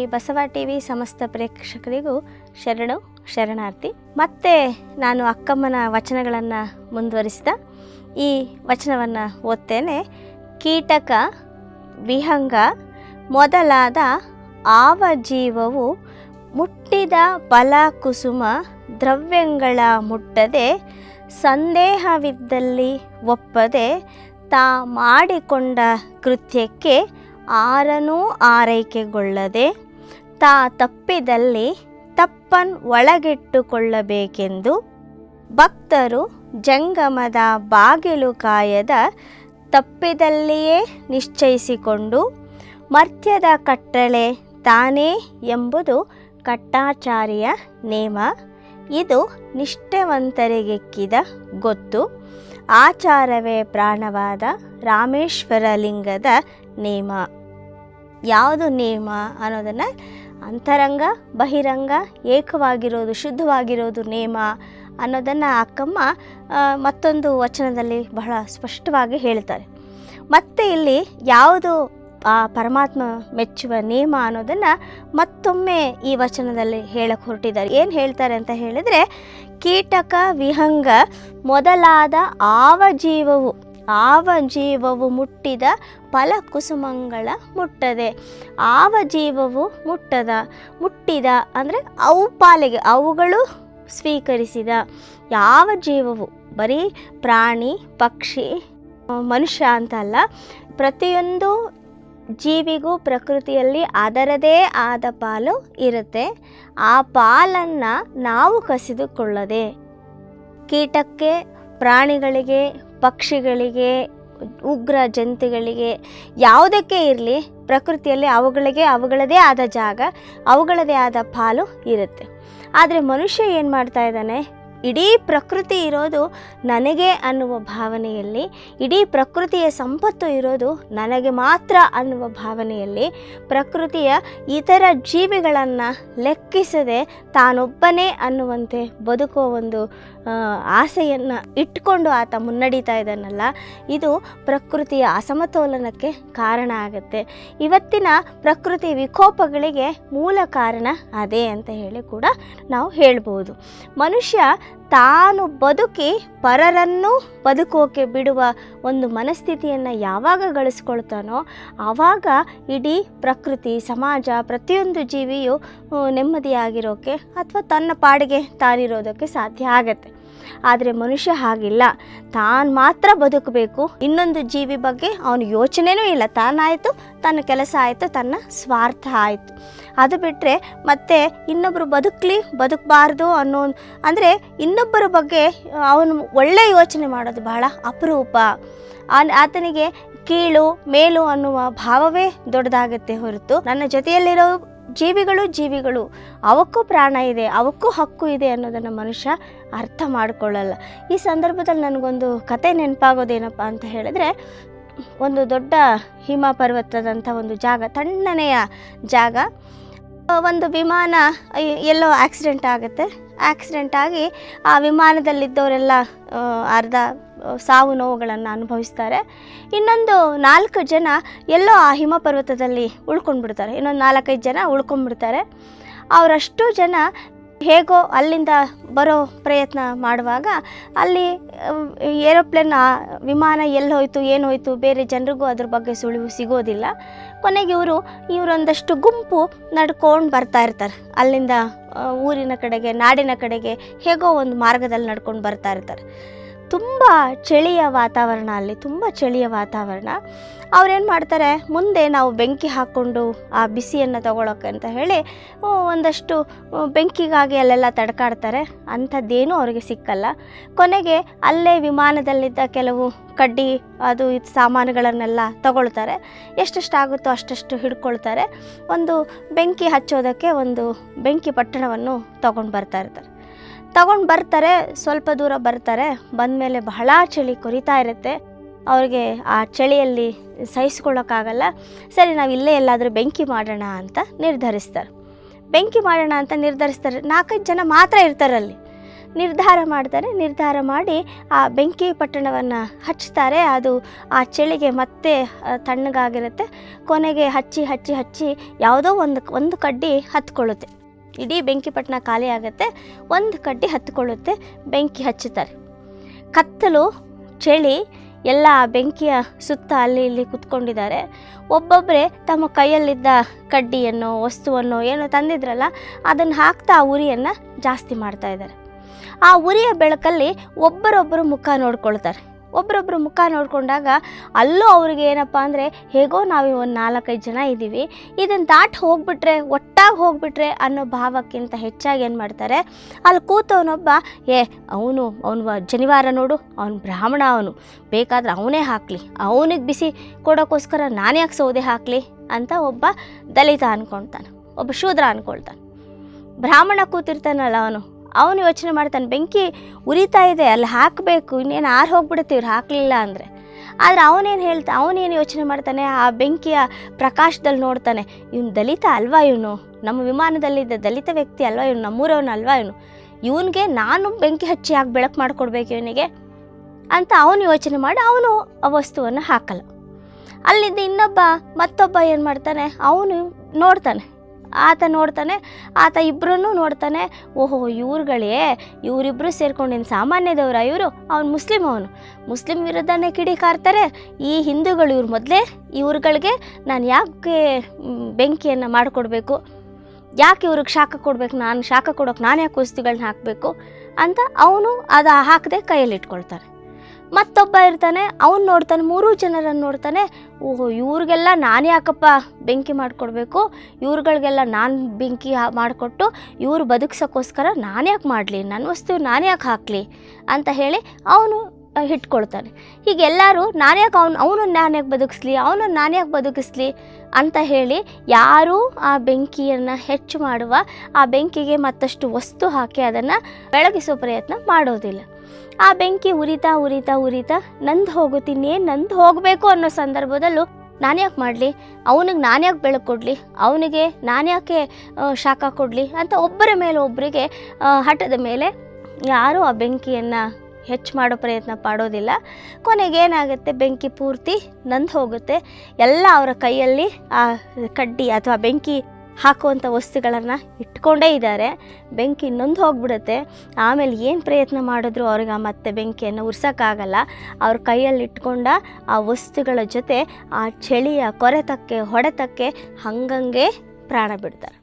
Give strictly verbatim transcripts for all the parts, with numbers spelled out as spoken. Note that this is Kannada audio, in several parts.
ಬಸವ ಟಿವಿ ಸಮಸ್ತ ಪ್ರೇಕ್ಷಕರಿಗೂ ಶರಣು ಶರಣಾರ್ಥಿ. ಮತ್ತೆ ನಾನು ಅಕ್ಕಮ್ಮನ ವಚನಗಳನ್ನು ಮುಂದುವರಿಸ್ತಾ ಈ ವಚನವನ್ನು ಓದ್ತೇನೆ. ಕೀಟಕ, ವಿಹಂಗ ಮೊದಲಾದ ಆವ ಜೀವವು ಮುಟ್ಟಿದ ಫಲ ಕುಸುಮ ದ್ರವ್ಯಗಳ ಮುಟ್ಟದೆ, ಸಂದೇಹವಿದ್ದಲ್ಲಿ ಒಪ್ಪದೆ, ತಾ ಮಾಡಿಕೊಂಡ ಕೃತ್ಯಕ್ಕೆ ಆರನೂ ಆರೈಕೆಗೊಳ್ಳದೆ, ತಾ ತಪ್ಪಿದಲ್ಲಿ ತಪ್ಪನ್ ಒಳಗಿಟ್ಟುಕೊಳ್ಳಬೇಕೆಂದು ಭಕ್ತರು ಜಂಗಮದ ಬಾಗಿಲು ಕಾಯದ ತಪ್ಪಿದಲ್ಲಿಯೇ ನಿಶ್ಚಯಿಸಿಕೊಂಡು, ಮರ್ತ್ಯದ ಕಟ್ಟಳೆ ತಾನೇ ಎಂಬುದು ಕಟ್ಟಾಚಾರ್ಯ ನೇಮ. ಇದು ನಿಷ್ಠೆವಂತರಿಗೆಕ್ಕಿದ ಗೊತ್ತು, ಆಚಾರವೇ ಪ್ರಾಣವಾದ ರಾಮೇಶ್ವರ ಲಿಂಗದ ನೇಮ. ಯಾವುದು ನೇಮ ಅನ್ನೋದನ್ನು ಅಂತರಂಗ ಬಹಿರಂಗ ಏಕವಾಗಿರೋದು, ಶುದ್ಧವಾಗಿರೋದು ನೇಮ ಅನ್ನೋದನ್ನು ಅಕ್ಕಮ್ಮ ಮತ್ತೊಂದು ವಚನದಲ್ಲಿ ಬಹಳ ಸ್ಪಷ್ಟವಾಗಿ ಹೇಳ್ತಾರೆ. ಮತ್ತು ಇಲ್ಲಿ ಯಾವುದು ಆ ಪರಮಾತ್ಮ ಮೆಚ್ಚುವ ನೇಮ ಅನ್ನೋದನ್ನು ಮತ್ತೊಮ್ಮೆ ಈ ವಚನದಲ್ಲಿ ಹೇಳಕ್ಕೆ ಹೊರಟಿದ್ದಾರೆ. ಏನು ಹೇಳ್ತಾರೆ ಅಂತ ಹೇಳಿದರೆ, ಕೀಟಕ ವಿಹಂಗ ಮೊದಲಾದ ಆವ ಜೀವವು ಆವ ಜೀವವು ಮುಟ್ಟಿದ ಫಲ ಕುಸುಮಗಳ ಮುಟ್ಟದೆ. ಆವ ಜೀವವು ಮುಟ್ಟದ ಮುಟ್ಟಿದ ಅಂದರೆ ಅವು ಪಾಲಿಗೆ ಅವುಗಳು ಸ್ವೀಕರಿಸಿದ ಯಾವ ಜೀವವು, ಬರೀ ಪ್ರಾಣಿ ಪಕ್ಷಿ ಮನುಷ್ಯ ಅಂತ ಅಲ್ಲ, ಪ್ರತಿಯೊಂದು ಜೀವಿಗೂ ಪ್ರಕೃತಿಯಲ್ಲಿ ಅದರದೇ ಆದ ಪಾಲು ಇರುತ್ತೆ. ಆ ಪಾಲನ್ನು ನಾವು ಕಸಿದುಕೊಳ್ಳದೆ, ಕೀಟಕ್ಕೆ, ಪ್ರಾಣಿಗಳಿಗೆ, ಪಕ್ಷಿಗಳಿಗೆ, ಉಗ್ರ ಜಂತುಗಳಿಗೆ ಯಾವುದಕ್ಕೆ ಇರಲಿ ಪ್ರಕೃತಿಯಲ್ಲಿ ಅವುಗಳಿಗೆ ಅವುಗಳದೇ ಆದ ಜಾಗ, ಅವುಗಳದೇ ಆದ ಪಾಲು ಇರುತ್ತೆ. ಆದರೆ ಮನುಷ್ಯ ಏನು ಮಾಡ್ತಾ ಇದ್ದಾನೆ, ಇಡೀ ಪ್ರಕೃತಿ ಇರೋದು ನನಗೆ ಅನ್ನುವ ಭಾವನೆಯಲ್ಲಿ, ಇಡೀ ಪ್ರಕೃತಿಯ ಸಂಪತ್ತು ಇರೋದು ನನಗೆ ಮಾತ್ರ ಅನ್ನುವ ಭಾವನೆಯಲ್ಲಿ, ಪ್ರಕೃತಿಯ ಇತರ ಜೀವಿಗಳನ್ನು ಲೆಕ್ಕಿಸದೆ ತಾನೊಬ್ಬನೇ ಅನ್ನುವಂತೆ ಬದುಕುವ ಒಂದು ಆಸೆಯನ್ನು ಇಟ್ಕೊಂಡು ಆತ ಮುನ್ನಡೀತಾ ಇದ್ದಾನಲ್ಲ, ಇದು ಪ್ರಕೃತಿಯ ಅಸಮತೋಲನಕ್ಕೆ ಕಾರಣ ಆಗುತ್ತೆ. ಇವತ್ತಿನ ಪ್ರಕೃತಿ ವಿಕೋಪಗಳಿಗೆ ಮೂಲ ಕಾರಣ ಅದೇ ಅಂತ ಹೇಳಿ ಕೂಡ ನಾವು ಹೇಳ್ಬೋದು. ಮನುಷ್ಯ ತಾನು ಬದುಕಿ ಪರರನ್ನು ಬದುಕೋಕೆ ಬಿಡುವ ಒಂದು ಮನಸ್ಥಿತಿಯನ್ನು ಯಾವಾಗ ಗಳಿಸ್ಕೊಳ್ತಾನೋ ಆವಾಗ ಇಡೀ ಪ್ರಕೃತಿ, ಸಮಾಜ, ಪ್ರತಿಯೊಂದು ಜೀವಿಯು ನೆಮ್ಮದಿಯಾಗಿರೋಕ್ಕೆ ಅಥವಾ ತನ್ನ ಪಾಡಿಗೆ ತಾನಿರೋದಕ್ಕೆ ಸಾಧ್ಯ ಆಗತ್ತೆ. ಆದರೆ ಮನುಷ್ಯ ಹಾಗಿಲ್ಲ. ತಾನು ಮಾತ್ರ ಬದುಕಬೇಕು, ಇನ್ನೊಂದು ಜೀವಿ ಬಗ್ಗೆ ಅವನು ಯೋಚನೆಯೂ ಇಲ್ಲ. ತಾನಾಯಿತು, ತನ್ನ ಕೆಲಸ ಆಯಿತು, ತನ್ನ ಸ್ವಾರ್ಥ ಆಯಿತು. ಅದು ಬಿಟ್ಟರೆ ಮತ್ತೆ ಇನ್ನೊಬ್ಬರು ಬದುಕಲಿ ಬದುಕಬಾರ್ದು ಅನ್ನೋ ಅಂದರೆ ಇನ್ನೊಬ್ಬರ ಬಗ್ಗೆ ಅವನು ಒಳ್ಳೆಯ ಯೋಚನೆ ಮಾಡೋದು ಬಹಳ ಅಪರೂಪ. ಆತನಿಗೆ ಕೀಳು ಮೇಲು ಅನ್ನುವ ಭಾವವೇ ದೊಡ್ಡದಾಗತ್ತೆ ಹೊರತು, ನನ್ನ ಜೊತೆಯಲ್ಲಿರೋ ಜೀವಿಗಳು ಜೀವಿಗಳು ಅವಕ್ಕೂ ಪ್ರಾಣ ಇದೆ, ಅವಕ್ಕೂ ಹಕ್ಕು ಇದೆ ಅನ್ನೋದನ್ನು ಮನುಷ್ಯ ಅರ್ಥ ಮಾಡಿಕೊಳ್ಳಲ್ಲ. ಈ ಸಂದರ್ಭದಲ್ಲಿ ನನಗೊಂದು ಕತೆ ನೆನಪಾಗೋದೇನಪ್ಪ ಅಂತ ಹೇಳಿದ್ರೆ, ಒಂದು ದೊಡ್ಡ ಹಿಮ ಪರ್ವತದಂಥ ಒಂದು ಜಾಗ, ತಣ್ಣನೆಯ ಜಾಗ. ಒಂದು ವಿಮಾನ ಎಲ್ಲೋ ಆಕ್ಸಿಡೆಂಟ್ ಆಗುತ್ತೆ. ಆಕ್ಸಿಡೆಂಟ್ ಆಗಿ ಆ ವಿಮಾನದಲ್ಲಿದ್ದವರೆಲ್ಲ ಅರ್ಧ ಸಾವು ನೋವುಗಳನ್ನು ಅನುಭವಿಸ್ತಾರೆ. ಇನ್ನೊಂದು ನಾಲ್ಕು ಜನ ಎಲ್ಲೋ ಆ ಹಿಮ ಪರ್ವತದಲ್ಲಿ ಉಳ್ಕೊಂಡ್ಬಿಡ್ತಾರೆ. ಇನ್ನೊಂದು ನಾಲ್ಕೈದು ಜನ ಉಳ್ಕೊಂಡ್ಬಿಡ್ತಾರೆ. ಅವರಷ್ಟು ಜನ ಹೇಗೋ ಅಲ್ಲಿಂದ ಬರೋ ಪ್ರಯತ್ನ ಮಾಡುವಾಗ ಅಲ್ಲಿ ಏರೋಪ್ಲೇನ್ ವಿಮಾನ ಎಲ್ಲಿ ಹೋಯಿತು ಏನು ಹೋಯಿತು ಬೇರೆ ಜನರಿಗೂ ಅದ್ರ ಬಗ್ಗೆ ಸುಳಿವು ಸಿಗೋದಿಲ್ಲ. ಕೊನೆಗೆ ಇವರು ಇವರೊಂದಷ್ಟು ಗುಂಪು ನಡ್ಕೊಂಡು ಬರ್ತಾ ಇರ್ತಾರೆ. ಅಲ್ಲಿಂದ ಊರಿನ ಕಡೆಗೆ, ನಾಡಿನ ಕಡೆಗೆ ಹೇಗೋ ಒಂದು ಮಾರ್ಗದಲ್ಲಿ ನಡ್ಕೊಂಡು ಬರ್ತಾ ಇರ್ತಾರೆ. ತುಂಬ ಚಳಿಯ ವಾತಾವರಣ, ಅಲ್ಲಿ ತುಂಬ ಚಳಿಯ ವಾತಾವರಣ. ಅವ್ರೇನು ಮಾಡ್ತಾರೆ, ಮುಂದೆ ನಾವು ಬೆಂಕಿ ಹಾಕ್ಕೊಂಡು ಆ ಬಿಸಿಯನ್ನು ತಗೊಳ್ಳೋಕೆ ಅಂತ ಹೇಳಿ ಒಂದಷ್ಟು ಬೆಂಕಿಗಾಗಿ ಅಲ್ಲೆಲ್ಲ ತಡ್ಕಾಡ್ತಾರೆ. ಅಂಥದ್ದೇನೂ ಅವ್ರಿಗೆ ಸಿಕ್ಕಲ್ಲ. ಕೊನೆಗೆ ಅಲ್ಲೇ ವಿಮಾನದಲ್ಲಿದ್ದ ಕೆಲವು ಕಡ್ಡಿ ಅದು ಇದು ಸಾಮಾನುಗಳನ್ನೆಲ್ಲ ತಗೊಳ್ತಾರೆ. ಎಷ್ಟೆಷ್ಟಾಗುತ್ತೋ ಅಷ್ಟಷ್ಟು ಹಿಡ್ಕೊಳ್ತಾರೆ. ಒಂದು ಬೆಂಕಿ ಹಚ್ಚೋದಕ್ಕೆ ಒಂದು ಬೆಂಕಿ ಪಟ್ಟಣವನ್ನು ತಗೊಂಡು ಬರ್ತಾ ಇರ್ತಾರೆ. ತಗೊಂಡು ಬರ್ತಾರೆ, ಸ್ವಲ್ಪ ದೂರ ಬರ್ತಾರೆ. ಬಂದಮೇಲೆ ಬಹಳ ಚಳಿ ಕೊರಿತಾ ಇರುತ್ತೆ. ಅವ್ರಿಗೆ ಆ ಚಳಿಯಲ್ಲಿ ಸಹಿಸ್ಕೊಳ್ಳೋಕ್ಕಾಗಲ್ಲ. ಸರಿ, ನಾವು ಇಲ್ಲೇ ಎಲ್ಲಾದರೂ ಬೆಂಕಿ ಮಾಡೋಣ ಅಂತ ನಿರ್ಧರಿಸ್ತಾರೆ. ಬೆಂಕಿ ಮಾಡೋಣ ಅಂತ ನಿರ್ಧರಿಸ್ತಾರೆ. ನಾಲ್ಕೈದು ಜನ ಮಾತ್ರ ಇರ್ತಾರಲ್ಲಿ. ನಿರ್ಧಾರ ಮಾಡ್ತಾರೆ. ನಿರ್ಧಾರ ಮಾಡಿ ಆ ಬೆಂಕಿ ಪಟ್ಟಣವನ್ನು ಹಚ್ತಾರೆ. ಅದು ಆ ಚಳಿಗೆ ಮತ್ತೆ ತಣ್ಣಗಾಗಿರುತ್ತೆ. ಕೊನೆಗೆ ಹಚ್ಚಿ ಹಚ್ಚಿ ಹಚ್ಚಿ ಯಾವುದೋ ಒಂದು ಒಂದು ಕಡ್ಡಿ ಹತ್ಕೊಳ್ಳುತ್ತೆ. ಇಡೀ ಬೆಂಕಿ ಪಟ್ಟಣ ಖಾಲಿ ಆಗುತ್ತೆ. ಒಂದು ಕಡ್ಡಿ ಹತ್ಕೊಳ್ಳುತ್ತೆ. ಬೆಂಕಿ ಹಚ್ಚುತ್ತಾರೆ. ಕತ್ತಲು, ಚಳಿ, ಎಲ್ಲ ಬೆಂಕಿಯ ಸುತ್ತ ಅಲ್ಲಿ ಇಲ್ಲಿ ಕೂತ್ಕೊಂಡಿದ್ದಾರೆ. ಒಬ್ಬೊಬ್ಬರೇ ತಮ್ಮ ಕೈಯಲ್ಲಿದ್ದ ಕಡ್ಡಿಯನ್ನು, ವಸ್ತುವನ್ನು ಏನೋ ತಂದಿದ್ರಲ್ಲ ಅದನ್ನು ಹಾಕ್ತಾ ಆ ಉರಿಯನ್ನು ಜಾಸ್ತಿ ಮಾಡ್ತಾ ಇದ್ದಾರೆ. ಆ ಉರಿಯ ಬೆಳಕಲ್ಲಿ ಒಬ್ಬರೊಬ್ಬರು ಮುಖ ನೋಡ್ಕೊಳ್ತಾರೆ. ಒಬ್ಬರೊಬ್ಬರು ಮುಖ ನೋಡಿಕೊಂಡಾಗ ಅಲ್ಲೂ ಅವ್ರಿಗೆ ಏನಪ್ಪ ಅಂದರೆ, ಹೇಗೋ ನಾವು ಒಂದು ನಾಲ್ಕೈದು ಜನ ಇದ್ದೀವಿ, ಇದನ್ನು ದಾಟಿ ಹೋಗ್ಬಿಟ್ರೆ, ಒಟ್ಟಾಗಿ ಹೋಗ್ಬಿಟ್ರೆ ಅನ್ನೋ ಭಾವಕ್ಕಿಂತ ಹೆಚ್ಚಾಗಿ ಏನು ಮಾಡ್ತಾರೆ, ಅಲ್ಲಿ ಕೂತವನೊಬ್ಬ, ಏ ಅವನು ಅವನು ಜನಿವಾರ ನೋಡು, ಅವನು ಬ್ರಾಹ್ಮಣ, ಅವನು ಬೇಕಾದ್ರೆ ಅವನೇ ಹಾಕಲಿ, ಅವನಿಗೆ ಬಿಸಿ ಕೊಡೋಕ್ಕೋಸ್ಕರ ನಾನು ಯಾಕೆ ಸೌದೆ ಹಾಕಲಿ ಅಂತ ಒಬ್ಬ ದಲಿತ ಅಂದ್ಕೊಳ್ತಾನೆ, ಒಬ್ಬ ಶೂದ್ರ ಅಂದ್ಕೊಳ್ತಾನೆ. ಬ್ರಾಹ್ಮಣ ಕೂತಿರ್ತಾನಲ್ಲ ಅವನು ಅವನು ಯೋಚನೆ ಮಾಡ್ತಾನೆ, ಬೆಂಕಿ ಉರಿತಾ ಇದೆ, ಅಲ್ಲಿ ಹಾಕಬೇಕು, ಇನ್ನೇನು ಆರು ಹೋಗ್ಬಿಡುತ್ತೆ ಇವ್ರು ಹಾಕಲಿಲ್ಲ ಅಂದರೆ. ಆದರೆ ಅವನೇನು ಹೇಳ್ತಾ ಅವನೇನು ಯೋಚನೆ ಮಾಡ್ತಾನೆ, ಆ ಬೆಂಕಿಯ ಪ್ರಕಾಶದಲ್ಲಿ ನೋಡ್ತಾನೆ, ಇವನು ದಲಿತ ಅಲ್ವಾ, ಇವನು ನಮ್ಮ ವಿಮಾನದಲ್ಲಿದ್ದ ದಲಿತ ವ್ಯಕ್ತಿ ಅಲ್ವಾ, ಇವನು ನಮ್ಮೂರವನು ಅಲ್ವಾ, ಇವನು ಇವನಿಗೆ ನಾನು ಬೆಂಕಿ ಹಚ್ಚಿ ಯಾಕೆ ಬೆಳಕು ಮಾಡಿಕೊಡ್ಬೇಕು ಇವನಿಗೆ ಅಂತ ಅವನು ಯೋಚನೆ ಮಾಡಿ ಅವನು ಆ ವಸ್ತುವನ್ನು ಹಾಕಲ್ಲ. ಅಲ್ಲಿದ್ದ ಇನ್ನೊಬ್ಬ ಮತ್ತೊಬ್ಬ ಏನು ಮಾಡ್ತಾನೆ, ಅವನು ನೋಡ್ತಾನೆ, ಆತ ನೋಡ್ತಾನೆ, ಆತ ಇಬ್ಬರೂ ನೋಡ್ತಾನೆ. ಓಹೋ, ಇವ್ರುಗಳೇ ಇವರಿಬ್ಬರು ಸೇರ್ಕೊಂಡಿನ ಸಾಮಾನ್ಯದವರ ಇವರು, ಅವನು ಮುಸ್ಲಿಮ್, ಅವನು ಮುಸ್ಲಿಂ ವಿರುದ್ಧನೇ ಕಿಡಿಕಾರ್ತಾರೆ. ಈ ಹಿಂದೂಗಳು ಇವ್ರು ಮೊದಲೇ ಇವ್ರುಗಳಿಗೆ ನಾನು ಯಾಕೆ ಬೆಂಕಿಯನ್ನು ಮಾಡಿಕೊಡ್ಬೇಕು, ಯಾಕೆ ಇವ್ರಿಗೆ ಶಾಖ ಕೊಡಬೇಕು, ನಾನು ಶಾಖ ಕೊಡೋಕೆ ನಾನು ಯಾಕೆ ವಸ್ತುಗಳನ್ನ ಹಾಕಬೇಕು ಅಂತ ಅವನು ಅದು ಹಾಕದೆ ಕೈಯಲ್ಲಿ ಇಟ್ಕೊಳ್ತಾನೆ. ಮತ್ತೊಬ್ಬ ಇರ್ತಾನೆ, ಅವನು ನೋಡ್ತಾನೆ, ಮೂರೂ ಜನರನ್ನು ನೋಡ್ತಾನೆ. ಓಹೋ, ಇವ್ರಿಗೆಲ್ಲ ನಾನು ಯಾಕಪ್ಪ ಬೆಂಕಿ ಮಾಡಿಕೊಡ್ಬೇಕು, ಇವ್ರುಗಳಿಗೆಲ್ಲ ನಾನು ಬೆಂಕಿ ಮಾಡಿಕೊಟ್ಟು ಇವರು ಬದುಕ್ಸೋಕ್ಕೋಸ್ಕರ ನಾನು ಯಾಕೆ ಮಾಡಲಿ, ನನ್ನ ವಸ್ತು ನಾನು ಯಾಕೆ ಹಾಕಲಿ ಅಂತ ಹೇಳಿ ಅವನು ಇಟ್ಕೊಳ್ತಾನೆ. ಹೀಗೆಲ್ಲರೂ ನಾನು ಯಾಕೆ ಅವನು ಅವನನ್ನು ನಾನು ಯಾಕೆ ಬದುಕಿಸ್ಲಿ, ಅವನನ್ನು ನಾನು ಯಾಕೆ ಬದುಕಿಸ್ಲಿ ಅಂತ ಹೇಳಿ ಯಾರೂ ಆ ಬೆಂಕಿಯನ್ನು ಹೆಚ್ಚು ಮಾಡುವ, ಆ ಬೆಂಕಿಗೆ ಮತ್ತಷ್ಟು ವಸ್ತು ಹಾಕಿ ಅದನ್ನು ಬೆಳಗಿಸೋ ಪ್ರಯತ್ನ ಮಾಡೋದಿಲ್ಲ. ಆ ಬೆಂಕಿ ಉರಿತಾ ಉರಿತಾ ಉರಿತಾ ನಂದು ಹೋಗುತ್ತೆ, ಇನ್ನೇನು ನಂದು ಹೋಗಬೇಕು ಅನ್ನೋ ಸಂದರ್ಭದಲ್ಲೂ ನಾನು ಯಾಕೆ ಮಾಡಲಿ, ಅವನಿಗೆ ನಾನು ಯಾಕೆ ಬೆಳಕು ಕೊಡಲಿ, ಅವನಿಗೆ ನಾನು ಯಾಕೆ ಶಾಖ ಕೊಡಲಿ ಅಂತ ಒಬ್ಬರ ಮೇಲೆ ಒಬ್ಬರಿಗೆ ಹಠದ ಮೇಲೆ ಯಾರೂ ಆ ಬೆಂಕಿಯನ್ನು ಹೆಚ್ಚು ಮಾಡೋ ಪ್ರಯತ್ನ ಪಡೋದಿಲ್ಲ. ಕೊನೆಗೇನಾಗುತ್ತೆ, ಬೆಂಕಿ ಪೂರ್ತಿ ನಂದು ಹೋಗುತ್ತೆ. ಎಲ್ಲ ಅವರ ಕೈಯಲ್ಲಿ ಆ ಕಡ್ಡಿ ಅಥವಾ ಬೆಂಕಿ ಹಾಕುವಂಥ ವಸ್ತುಗಳನ್ನು ಇಟ್ಕೊಂಡೇ ಇದ್ದಾರೆ. ಬೆಂಕಿ ನೊಂದು ಹೋಗ್ಬಿಡುತ್ತೆ. ಆಮೇಲೆ ಏನು ಪ್ರಯತ್ನ ಮಾಡಿದ್ರು ಅವ್ರಿಗೆ ಮತ್ತೆ ಬೆಂಕಿಯನ್ನು ಉರ್ಸೋಕ್ಕಾಗಲ್ಲ. ಅವ್ರ ಕೈಯಲ್ಲಿ ಇಟ್ಕೊಂಡ ಆ ವಸ್ತುಗಳ ಜೊತೆ ಆ ಚಳಿಯ ಕೊರೆತಕ್ಕೆ ಹೊಡೆತಕ್ಕೆ ಹಂಗಂಗೆ ಪ್ರಾಣ ಬಿಡ್ತಾರೆ.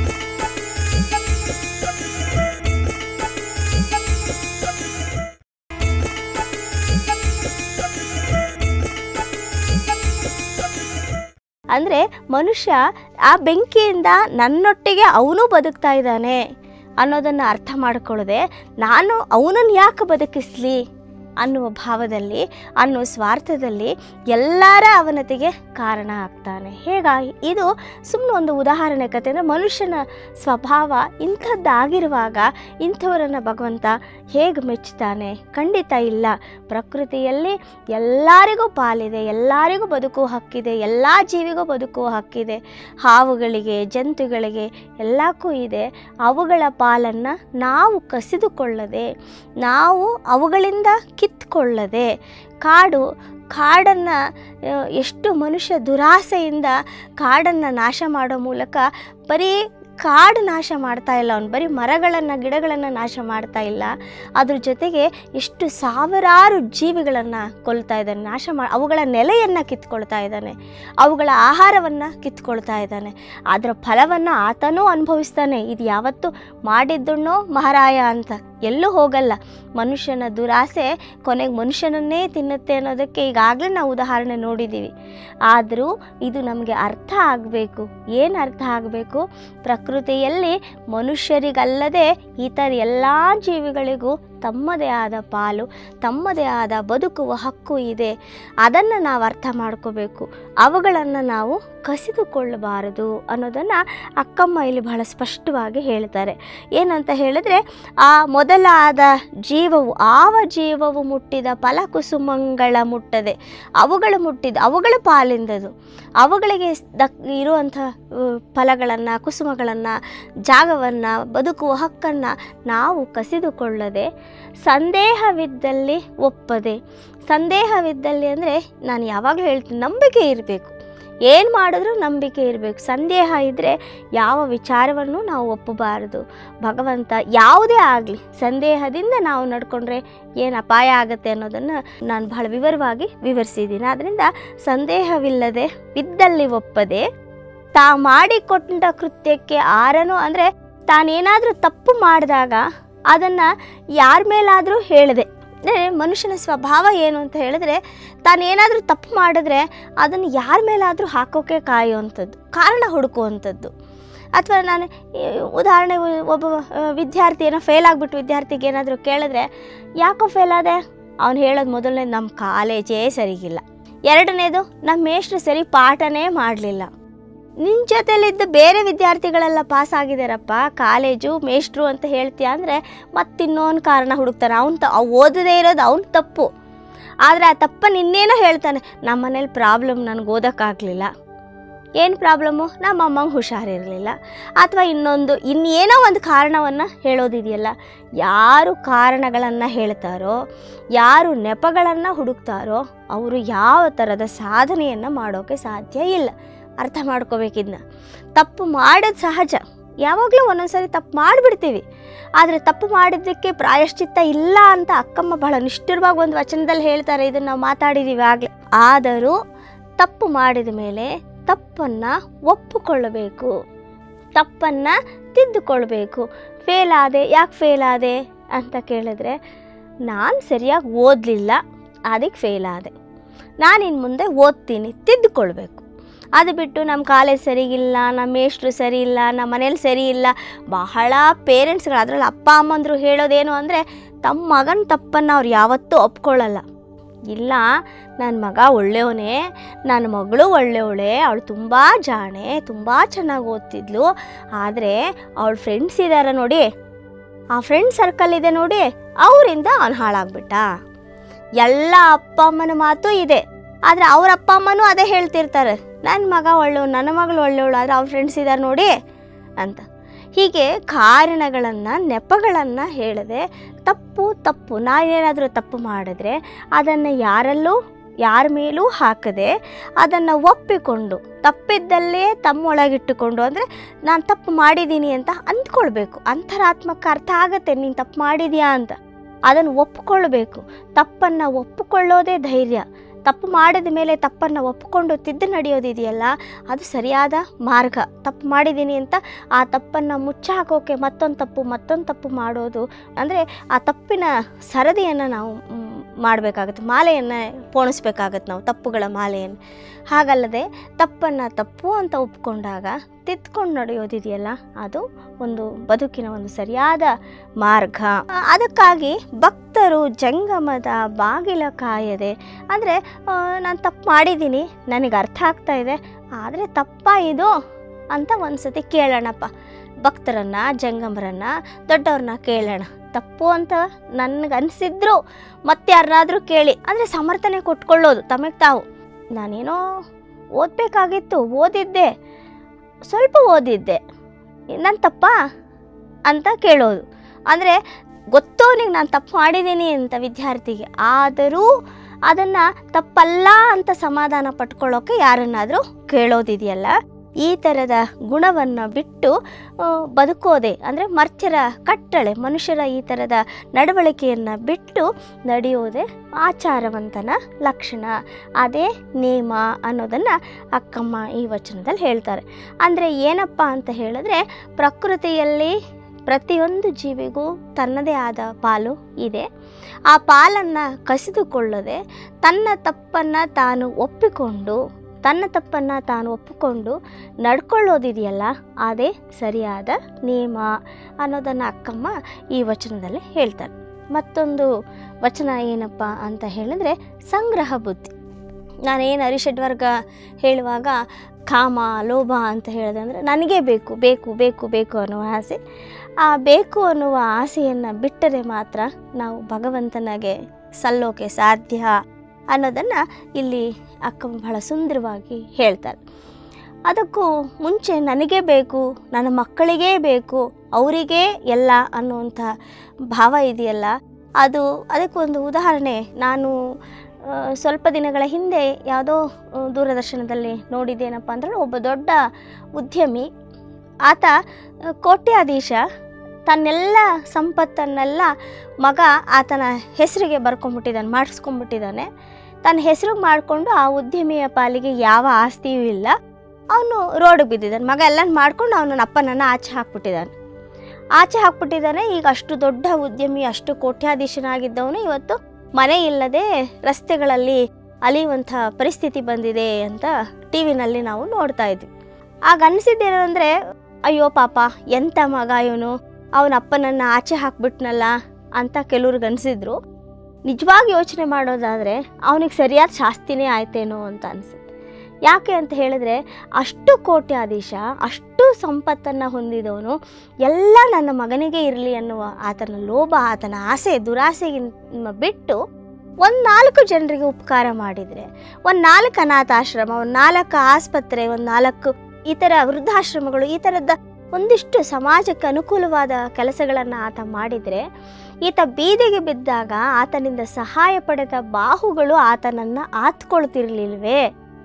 ಅಂದರೆ ಮನುಷ್ಯ ಆ ಬೆಂಕಿಯಿಂದ ನನ್ನೊಟ್ಟಿಗೆ ಅವನು ಬದುಕ್ತಾ ಇದ್ದಾನೆ ಅನ್ನೋದನ್ನು ಅರ್ಥ ಮಾಡಿಕೊಳ್ಳದೆ, ನಾನು ಅವನನ್ನು ಯಾಕೆ ಬದುಕಿಸ್ಲಿ ಅನ್ನುವ ಭಾವದಲ್ಲಿ, ಅನ್ನೋ ಸ್ವಾರ್ಥದಲ್ಲಿ ಎಲ್ಲರ ಅವನತಿಗೆ ಕಾರಣ ಆಗ್ತಾನೆ. ಹೇಗಾಗಿ ಇದು ಸುಮ್ಮನೆ ಒಂದು ಉದಾಹರಣೆ ಕಥೆ. ಅಂದರೆ ಮನುಷ್ಯನ ಸ್ವಭಾವ ಇಂಥದ್ದಾಗಿರುವಾಗ ಇಂಥವರನ್ನು ಭಗವಂತ ಹೇಗೆ ಮೆಚ್ಚುತ್ತಾನೆ? ಖಂಡಿತ ಇಲ್ಲ. ಪ್ರಕೃತಿಯಲ್ಲಿ ಎಲ್ಲರಿಗೂ ಪಾಲಿದೆ, ಎಲ್ಲರಿಗೂ ಬದುಕುವ ಹಕ್ಕಿದೆ, ಎಲ್ಲ ಜೀವಿಗೂ ಬದುಕುವ ಹಕ್ಕಿದೆ. ಹಾವುಗಳಿಗೆ, ಜಂತುಗಳಿಗೆ ಎಲ್ಲಕ್ಕೂ ಇದೆ. ಅವುಗಳ ಪಾಲನ್ನು ನಾವು ಕಸಿದುಕೊಳ್ಳದೆ, ನಾವು ಅವುಗಳಿಂದ ಕಿತ್ಕೊಳ್ಳದೆ, ಕಾಡು ಕಾಡನ್ನು ಎಷ್ಟು ಮನುಷ್ಯ ದುರಾಸೆಯಿಂದ ಕಾಡನ್ನು ನಾಶ ಮಾಡೋ ಮೂಲಕ ಬರೀ ಕಾಡು ನಾಶ ಮಾಡ್ತಾ ಇಲ್ಲ, ಅವನು ಬರೀ ಮರಗಳನ್ನು ಗಿಡಗಳನ್ನು ನಾಶ ಮಾಡ್ತಾ ಇಲ್ಲ, ಅದ್ರ ಜೊತೆಗೆ ಎಷ್ಟು ಸಾವಿರಾರು ಜೀವಿಗಳನ್ನು ಕೊಲ್ತಾ ಇದ್ದಾನೆ, ನಾಶ ಮಾ ಅವುಗಳ ನೆಲೆಯನ್ನು ಕಿತ್ಕೊಳ್ತಾ ಇದ್ದಾನೆ, ಅವುಗಳ ಆಹಾರವನ್ನು ಕಿತ್ಕೊಳ್ತಾ ಇದ್ದಾನೆ. ಅದರ ಫಲವನ್ನು ಆತನೂ ಅನುಭವಿಸ್ತಾನೆ. ಇದು ಯಾವತ್ತೂ ಮಾಡಿದ್ದುಣ್ಣೋ ಮಹಾರಾಯ ಅಂತ ಎಲ್ಲೂ ಹೋಗಲ್ಲ. ಮನುಷ್ಯನ ದುರಾಸೆ ಕೊನೆಗೆ ಮನುಷ್ಯನನ್ನೇ ತಿನ್ನುತ್ತೆ ಅನ್ನೋದಕ್ಕೆ ಈಗಾಗಲೇ ನಾವು ಉದಾಹರಣೆ ನೋಡಿದ್ದೀವಿ. ಆದರೂ ಇದು ನಮಗೆ ಅರ್ಥ ಆಗಬೇಕು. ಏನು ಅರ್ಥ ಆಗಬೇಕು? ಪ್ರಕೃತಿಯಲ್ಲಿ ಮನುಷ್ಯರಿಗಲ್ಲದೆ ಇತರ ಎಲ್ಲ ಜೀವಿಗಳಿಗೂ ತಮ್ಮದೇ ಆದ ಪಾಲು, ತಮ್ಮದೇ ಆದ ಬದುಕುವ ಹಕ್ಕು ಇದೆ. ಅದನ್ನು ನಾವು ಅರ್ಥ ಮಾಡ್ಕೋಬೇಕು. ಅವುಗಳನ್ನು ನಾವು ಕಸಿದುಕೊಳ್ಳಬಾರದು ಅನ್ನೋದನ್ನು ಅಕ್ಕಮ್ಮ ಇಲ್ಲಿ ಬಹಳ ಸ್ಪಷ್ಟವಾಗಿ ಹೇಳ್ತಾರೆ. ಏನಂತ ಹೇಳಿದ್ರೆ, ಆ ಮೊದಲಾದ ಜೀವವು ಆವ ಜೀವವು ಮುಟ್ಟಿದ ಫಲಕುಸುಮಗಳ ಮುಟ್ಟದೆ, ಅವುಗಳು ಮುಟ್ಟಿದ ಅವುಗಳ ಪಾಲಿಂದದು, ಅವುಗಳಿಗೆ ದಕ್ ಇರುವಂಥ ಫಲಗಳನ್ನು, ಕುಸುಮಗಳನ್ನು, ಜಾಗವನ್ನು, ಬದುಕುವ ಹಕ್ಕನ್ನು ನಾವು ಕಸಿದುಕೊಳ್ಳದೆ, ಸಂದೇಹವಿದ್ದಲ್ಲಿ ಒಪ್ಪದೆ. ಸಂದೇಹವಿದ್ದಲ್ಲಿ ಅಂದರೆ ನಾನು ಯಾವಾಗಲೂ ಹೇಳ್ತೀನಿ, ನಂಬಿಕೆ ಇರಬೇಕು. ಏನು ಮಾಡಿದ್ರೂ ನಂಬಿಕೆ ಇರಬೇಕು. ಸಂದೇಹ ಇದ್ದರೆ ಯಾವ ವಿಚಾರವನ್ನು ನಾವು ಒಪ್ಪಬಾರದು. ಭಗವಂತ ಯಾವುದೇ ಆಗಲಿ ಸಂದೇಹದಿಂದ ನಾವು ನಡ್ಕೊಂಡ್ರೆ ಏನು ಅಪಾಯ ಆಗುತ್ತೆ ಅನ್ನೋದನ್ನು ನಾನು ಬಹಳ ವಿವರವಾಗಿ ವಿವರಿಸಿದ್ದೀನಿ. ಆದ್ದರಿಂದ ಸಂದೇಹವಿಲ್ಲದೆ ಇದ್ದಲ್ಲಿ ಒಪ್ಪದೆ, ತಾ ಮಾಡಿಕೊಂಡ ಕೃತ್ಯಕ್ಕೆ ಆರನು ಅಂದರೆ ತಾನೇನಾದರೂ ತಪ್ಪು ಮಾಡಿದಾಗ ಅದನ್ನು ಯಾರ ಮೇಲಾದರೂ ಹೇಳಿದೆ. ಅಂದರೆ ಮನುಷ್ಯನ ಸ್ವಭಾವ ಏನು ಅಂತ ಹೇಳಿದ್ರೆ, ತಾನೇನಾದರೂ ತಪ್ಪು ಮಾಡಿದ್ರೆ ಅದನ್ನು ಯಾರ ಮೇಲಾದರೂ ಹಾಕೋಕ್ಕೆ ಕಾಯುವಂಥದ್ದು, ಕಾರಣ ಹುಡುಕುವಂಥದ್ದು. ಅಥವಾ ನಾನು ಉದಾಹರಣೆ, ಒಬ್ಬ ವಿದ್ಯಾರ್ಥಿ ಏನೋ ಫೇಲ್ ಆಗಿಬಿಟ್ಟು ವಿದ್ಯಾರ್ಥಿಗೆ ಏನಾದರೂ ಕೇಳಿದ್ರೆ, ಯಾಕೋ ಫೇಲ್ ಆದೆ? ಅವ್ನು ಹೇಳೋದು ಮೊದಲನೇದು, ನಮ್ಮ ಕಾಲೇಜೇ ಸರಿಗಿಲ್ಲ. ಎರಡನೇದು, ನಮ್ಮ ಮೇಷ್ಟ್ರು ಸರಿ ಪಾಠನೇ ಮಾಡಲಿಲ್ಲ. ನಿನ್ನ ಜೊತೆಲಿದ್ದ ಬೇರೆ ವಿದ್ಯಾರ್ಥಿಗಳೆಲ್ಲ ಪಾಸ್ ಆಗಿದ್ದಾರಪ್ಪ, ಕಾಲೇಜು ಮೇಷ್ಟ್ರು ಅಂತ ಹೇಳ್ತೀಯ ಅಂದರೆ ಮತ್ತಿನ್ನೊಂದು ಕಾರಣ ಹುಡುಕ್ತಾನೆ. ಅವ್ನು ತ ಓದದೇ ಇರೋದು ಅವ್ನ ತಪ್ಪು. ಆದರೆ ಆ ತಪ್ಪನ್ನು ಇನ್ನೇನೋ ಹೇಳ್ತಾನೆ, ನಮ್ಮ ಮನೇಲಿ ಪ್ರಾಬ್ಲಮ್, ನನಗೆ ಓದೋಕ್ಕಾಗಲಿಲ್ಲ. ಏನು ಪ್ರಾಬ್ಲಮ್ಮು? ನಮ್ಮ ಅಮ್ಮಂಗೆ ಹುಷಾರಿರಲಿಲ್ಲ. ಅಥವಾ ಇನ್ನೊಂದು ಇನ್ನೇನೋ ಒಂದು ಕಾರಣವನ್ನು ಹೇಳೋದಿದೆಯಲ್ಲ. ಯಾರು ಕಾರಣಗಳನ್ನು ಹೇಳ್ತಾರೋ, ಯಾರು ನೆಪಗಳನ್ನು ಹುಡುಕ್ತಾರೋ ಅವರು ಯಾವ ಥರದ ಸಾಧನೆಯನ್ನು ಮಾಡೋಕ್ಕೆ ಸಾಧ್ಯ ಇಲ್ಲ. ಅರ್ಥ ಮಾಡ್ಕೋಬೇಕಿದ್ನ. ತಪ್ಪು ಮಾಡೋದು ಸಹಜ, ಯಾವಾಗಲೂ ಒಂದೊಂದು ಸರಿ ತಪ್ಪು ಮಾಡಿಬಿಡ್ತೀವಿ. ಆದರೆ ತಪ್ಪು ಮಾಡಿದ್ದಕ್ಕೆ ಪ್ರಾಯಶ್ಚಿತ್ತ ಇಲ್ಲ ಅಂತ ಅಕ್ಕಮ್ಮ ಬಹಳ ನಿಷ್ಠುರವಾಗಿ ಒಂದು ವಚನದಲ್ಲಿ ಹೇಳ್ತಾರೆ. ಇದನ್ನು ನಾವು ಮಾತಾಡಿದ್ದೀವಿ ಆಗಲೇ. ಆದರೂ ತಪ್ಪು ಮಾಡಿದ ಮೇಲೆ ತಪ್ಪನ್ನು ಒಪ್ಪಿಕೊಳ್ಳಬೇಕು, ತಪ್ಪನ್ನು ತಿದ್ದುಕೊಳ್ಬೇಕು. ಫೇಲ್ ಆದೆ, ಯಾಕೆ ಫೇಲ್ ಆದೆ ಅಂತ ಕೇಳಿದ್ರೆ, ನಾನು ಸರಿಯಾಗಿ ಓದಲಿಲ್ಲ, ಅದಕ್ಕೆ ಫೇಲ್ ಆದೆ. ನಾನಿನ್ನು ಮುಂದೆ ಓದ್ತೀನಿ, ತಿದ್ದುಕೊಳ್ಬೇಕು. ಅದು ಬಿಟ್ಟು ನಮ್ಮ ಕಾಲೇಜ್ ಸರಿಗಿಲ್ಲ, ನಮ್ಮ ಮೇಷ್ಟ್ರು ಸರಿ ಇಲ್ಲ, ನಮ್ಮ ಮನೇಲಿ ಸರಿ ಇಲ್ಲ. ಬಹಳ ಪೇರೆಂಟ್ಸ್ಗಳು, ಅದರಲ್ಲಿ ಅಪ್ಪ ಅಮ್ಮಂದರು ಹೇಳೋದೇನು ಅಂದರೆ, ತಮ್ಮ ಮಗನ ತಪ್ಪನ್ನು ಅವ್ರು ಯಾವತ್ತೂ ಒಪ್ಕೊಳ್ಳಲ್ಲ. ಇಲ್ಲ, ನನ್ನ ಮಗ ಒಳ್ಳೆಯವನೇ, ನನ್ನ ಮಗಳು ಒಳ್ಳೆಯವಳೆ, ಅವಳು ತುಂಬ ಜಾಣೆ, ತುಂಬ ಚೆನ್ನಾಗಿ ಓದ್ತಿದ್ಲು. ಆದರೆ ಅವಳ ಫ್ರೆಂಡ್ಸ್ ಇದ್ದಾರೆ ನೋಡಿ, ಆ ಫ್ರೆಂಡ್ ಸರ್ಕಲ್ ಇದೆ ನೋಡಿ, ಅವರಿಂದ ಅವನು ಹಾಳಾಗ್ಬಿಟ್ಟ. ಎಲ್ಲ ಅಪ್ಪ ಅಮ್ಮನ ಮಾತು ಇದೆ, ಆದರೆ ಅವ್ರ ಅಪ್ಪ ಅಮ್ಮನೂ ಅದೇ ಹೇಳ್ತಿರ್ತಾರೆ, ನನ್ನ ಮಗ ಒಳ್ಳೆಯವಳು, ನನ್ನ ಮಗಳು ಒಳ್ಳೆಯವಳು, ಆದರೆ ಅವ್ರ ಫ್ರೆಂಡ್ಸ್ ಇದ್ದಾರೆ ನೋಡಿ ಅಂತ. ಹೀಗೆ ಕಾರಣಗಳನ್ನು, ನೆಪಗಳನ್ನು ಹೇಳದೆ, ತಪ್ಪು ತಪ್ಪು ನಾನೇನಾದರೂ ತಪ್ಪು ಮಾಡಿದ್ರೆ ಅದನ್ನು ಯಾರಲ್ಲೂ ಯಾರ ಮೇಲೂ ಹಾಕದೆ, ಅದನ್ನು ಒಪ್ಪಿಕೊಂಡು, ತಪ್ಪಿದ್ದಲ್ಲೇ ತಮ್ಮೊಳಗಿಟ್ಟುಕೊಂಡು, ಅಂದರೆ ನಾನು ತಪ್ಪು ಮಾಡಿದ್ದೀನಿ ಅಂತ ಅಂದ್ಕೊಳ್ಬೇಕು. ಅಂತರಾತ್ಮಕ್ಕೆ ಅರ್ಥ ಆಗುತ್ತೆ ನೀನು ತಪ್ಪು ಮಾಡಿದೀಯಾ ಅಂತ. ಅದನ್ನು ಒಪ್ಪಿಕೊಳ್ಬೇಕು. ತಪ್ಪನ್ನು ಒಪ್ಪಿಕೊಳ್ಳೋದೇ ಧೈರ್ಯ. ತಪ್ಪು ಮಾಡಿದ ಮೇಲೆ ತಪ್ಪನ್ನು ಒಪ್ಪಿಕೊಂಡು ತಿದ್ದು ನಡೆಯೋದಿದೆಯಲ್ಲ, ಅದು ಸರಿಯಾದ ಮಾರ್ಗ. ತಪ್ಪು ಮಾಡಿದ್ದೀನಿ ಅಂತ ಆ ತಪ್ಪನ್ನು ಮುಚ್ಚಾಕೋಕೆ ಮತ್ತೊಂದು ತಪ್ಪು ಮತ್ತೊಂದು ತಪ್ಪು ಮಾಡೋದು, ಅಂದರೆ ಆ ತಪ್ಪಿನ ಸರದಿಯನ್ನು ನಾವು ಮಾಡಬೇಕಾಗತ್ತೆ, ಮಾಲೆಯನ್ನು ಪೋಣಿಸ್ಬೇಕಾಗತ್ತೆ ನಾವು, ತಪ್ಪುಗಳ ಮಾಲೆಯನ್ನು. ಹಾಗಲ್ಲದೆ ತಪ್ಪನ್ನು ತಪ್ಪು ಅಂತ ಒಪ್ಕೊಂಡಾಗ ತಿದ್ಕೊಂಡು ನಡೆಯೋದಿದೆಯಲ್ಲ, ಅದು ಒಂದು ಬದುಕಿನ ಒಂದು ಸರಿಯಾದ ಮಾರ್ಗ. ಅದಕ್ಕಾಗಿ ಭಕ್ತರು ಜಂಗಮದ ಬಾಗಿಲ ಕಾಯದೆ, ಅಂದರೆ ನಾನು ತಪ್ಪು ಮಾಡಿದ್ದೀನಿ, ನನಗೆ ಅರ್ಥ ಆಗ್ತಾ ಇದೆ, ಆದರೆ ತಪ್ಪಾ ಇದು ಅಂತ ಒಂದು ಸತಿ ಕೇಳೋಣಪ್ಪ. ಭಕ್ತರನ್ನು, ಜಂಗಮರನ್ನು, ದೊಡ್ಡವ್ರನ್ನ ಕೇಳೋಣ. ತಪ್ಪು ಅಂತ ನನಗೆ ಅನಿಸಿದ್ರು ಮತ್ತೆ ಯಾರನ್ನಾದರೂ ಕೇಳಿ, ಅಂದರೆ ಸಮರ್ಥನೆ ಕೊಟ್ಕೊಳ್ಳೋದು ತಮಗೆ ತಾವು. ನಾನೇನೋ ಓದಬೇಕಾಗಿತ್ತು, ಓದಿದ್ದೆ, ಸ್ವಲ್ಪ ಓದಿದ್ದೆ, ನನ್ನ ತಪ್ಪಾ ಅಂತ ಕೇಳೋದು. ಅಂದರೆ ಗೊತ್ತವನಿಗೆ ನಾನು ತಪ್ಪು ಮಾಡಿದ್ದೀನಿ ಅಂತ ವಿದ್ಯಾರ್ಥಿಗೆ, ಆದರೂ ಅದನ್ನು ತಪ್ಪಲ್ಲ ಅಂತ ಸಮಾಧಾನ ಪಟ್ಕೊಳ್ಳೋಕ್ಕೆ ಯಾರನ್ನಾದರೂ ಕೇಳೋದಿದೆಯಲ್ಲ, ಈ ಥರದ ಗುಣವನ್ನು ಬಿಟ್ಟು ಬದುಕೋದೆ, ಅಂದರೆ ಮರ್ತ್ಯರ ಕಟ್ಟಳೆ, ಮನುಷ್ಯರ ಈ ಥರದ ನಡವಳಿಕೆಯನ್ನು ಬಿಟ್ಟು ನಡೆಯೋದೇ ಆಚಾರವಂತನ ಲಕ್ಷಣ, ಅದೇ ನೇಮ ಅನ್ನೋದನ್ನು ಅಕ್ಕಮ್ಮ ಈ ವಚನದಲ್ಲಿ ಹೇಳ್ತಾರೆ. ಅಂದರೆ ಏನಪ್ಪ ಅಂತ ಹೇಳಿದ್ರೆ, ಪ್ರಕೃತಿಯಲ್ಲಿ ಪ್ರತಿಯೊಂದು ಜೀವಿಗೂ ತನ್ನದೇ ಆದ ಪಾಲು ಇದೆ. ಆ ಪಾಲನ್ನು ಕಸಿದುಕೊಳ್ಳದೆ ತನ್ನ ತಪ್ಪನ್ನು ತಾನು ಒಪ್ಪಿಕೊಂಡು ತನ್ನ ತಪ್ಪನ್ನು ತಾನು ಒಪ್ಪಿಕೊಂಡು ನಡ್ಕೊಳ್ಳೋದಿದೆಯಲ್ಲ, ಅದೇ ಸರಿಯಾದ ನಿಯಮ ಅನ್ನೋದನ್ನು ಅಕ್ಕಮ್ಮ ಈ ವಚನದಲ್ಲಿ ಹೇಳ್ತಾರೆ. ಮತ್ತೊಂದು ವಚನ ಏನಪ್ಪ ಅಂತ ಹೇಳಿದ್ರೆ ಸಂಗ್ರಹ ಬುದ್ಧಿ. ನಾನೇನು ಅರಿಷಡ್ವರ್ಗ ಹೇಳುವಾಗ ಕಾಮ ಲೋಭ ಅಂತ ಹೇಳಿದೆ ಅಂದರೆ ನನಗೇ ಬೇಕು ಬೇಕು ಬೇಕು ಬೇಕು ಅನ್ನುವ ಆಸೆ. ಆ ಬೇಕು ಅನ್ನುವ ಆಸೆಯನ್ನು ಬಿಟ್ಟರೆ ಮಾತ್ರ ನಾವು ಭಗವಂತನಿಗೆ ಸಲ್ಲೋಕೆ ಸಾಧ್ಯ ಅನ್ನೋದನ್ನು ಇಲ್ಲಿ ಅಕ್ಕ ಬಹಳ ಸುಂದರವಾಗಿ ಹೇಳ್ತಾರೆ. ಅದಕ್ಕೂ ಮುಂಚೆ ನನಗೇ ಬೇಕು, ನನ್ನ ಮಕ್ಕಳಿಗೇ ಬೇಕು, ಅವರಿಗೇ ಎಲ್ಲ ಅನ್ನುವಂಥ ಭಾವ ಇದೆಯಲ್ಲ, ಅದು ಅದಕ್ಕೊಂದು ಉದಾಹರಣೆ ನಾನು ಸ್ವಲ್ಪ ದಿನಗಳ ಹಿಂದೆ ಯಾವುದೋ ದೂರದರ್ಶನದಲ್ಲಿ ನೋಡಿದ್ದೇನಪ್ಪ ಅಂದರೆ, ಒಬ್ಬ ದೊಡ್ಡ ಉದ್ಯಮಿ, ಆತ ಕೋಟ್ಯಾಧೀಶ, ತನ್ನೆಲ್ಲ ಸಂಪತ್ತನ್ನೆಲ್ಲ ಮಗ ಆತನ ಹೆಸರಿಗೆ ಬರ್ಕೊಂಡ್ಬಿಟ್ಟಿದ್ದಾನೆ, ಮಾಡಿಸ್ಕೊಂಡ್ಬಿಟ್ಟಿದ್ದಾನೆ. ತನ್ನ ಹೆಸರಿಗೆ ಮಾಡಿಕೊಂಡು ಆ ಉದ್ಯಮಿಯ ಪಾಲಿಗೆ ಯಾವ ಆಸ್ತಿಯೂ ಇಲ್ಲ. ಅವನು ರೋಡಿಗೆ ಬಿದ್ದಿದ್ದಾನೆ. ಮಗ ಎಲ್ಲ ಮಾಡ್ಕೊಂಡು ಅವನ ಅಪ್ಪನನ್ನು ಆಚೆ ಹಾಕ್ಬಿಟ್ಟಿದ್ದಾನೆ ಆಚೆ ಹಾಕ್ಬಿಟ್ಟಿದ್ದಾನೆ ಈಗ ಅಷ್ಟು ದೊಡ್ಡ ಉದ್ಯಮಿ, ಅಷ್ಟು ಕೋಟ್ಯಾಧೀಶನಾಗಿದ್ದವನು ಇವತ್ತು ಮನೆ ಇಲ್ಲದೆ ರಸ್ತೆಗಳಲ್ಲಿ ಅಲಿಯುವಂಥ ಪರಿಸ್ಥಿತಿ ಬಂದಿದೆ ಅಂತ ಟಿ ವಿನಲ್ಲಿ ನಾವು ನೋಡ್ತಾ ಇದ್ವಿ. ಆಗ ಅನಿಸಿದ್ದೇನು ಅಂದರೆ, ಅಯ್ಯೋ ಪಾಪ ಎಂಥ ಮಗ ಇವನು, ಅವನ ಅಪ್ಪನನ್ನು ಆಚೆ ಹಾಕ್ಬಿಟ್ನಲ್ಲ ಅಂತ ಕೆಲವ್ರಿಗೆ ಅನಿಸಿದ್ರು. ನಿಜವಾಗಿ ಯೋಚನೆ ಮಾಡೋದಾದರೆ ಅವನಿಗೆ ಸರಿಯಾದ ಶಾಸ್ತಿನೇ ಆಯ್ತೇನೋ ಅಂತ ಅನಿಸುತ್ತೆ. ಯಾಕೆ ಅಂತ ಹೇಳಿದ್ರೆ, ಅಷ್ಟು ಕೋಟ್ಯಾಧೀಶ, ಅಷ್ಟು ಸಂಪತ್ತನ್ನು ಹೊಂದಿದವನು, ಎಲ್ಲ ನನ್ನ ಮಗನಿಗೆ ಇರಲಿ ಅನ್ನುವ ಆತನ ಲೋಭ, ಆತನ ಆಸೆ, ದುರಾಸೆಗಿಂತ ಬಿಟ್ಟು ಒಂದು ನಾಲ್ಕು ಜನರಿಗೆ ಉಪಕಾರ ಮಾಡಿದರೆ, ಒಂದು ನಾಲ್ಕು ಅನಾಥಾಶ್ರಮ, ಒಂದು ನಾಲ್ಕು ಆಸ್ಪತ್ರೆ, ಒಂದು ನಾಲ್ಕು ಈ ಥರ ವೃದ್ಧಾಶ್ರಮಗಳು, ಈ ಥರದ ಒಂದಿಷ್ಟು ಸಮಾಜಕ್ಕೆ ಅನುಕೂಲವಾದ ಕೆಲಸಗಳನ್ನು ಆತ ಮಾಡಿದರೆ, ಈತ ಬೀದಿಗೆ ಬಿದ್ದಾಗ ಆತನಿಂದ ಸಹಾಯ ಪಡೆದ ಬಾಹುಗಳು ಆತನನ್ನು ಆತ್ಕೊಳ್ತಿರ್ಲಿಲ್ವೇ,